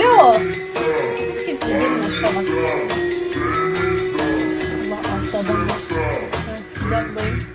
Alo. Kimse gelin aşağı bak. Allah altta adam var. Ben sıcaklayayım.